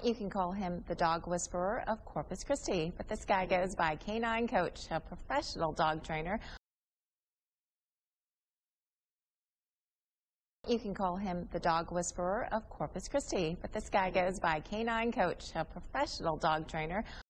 You can call him the dog whisperer of Corpus Christi, but this guy goes by Canine Coach, a professional dog trainer. You can call him the dog whisperer of Corpus Christi, but this guy goes by Canine Coach, a professional dog trainer.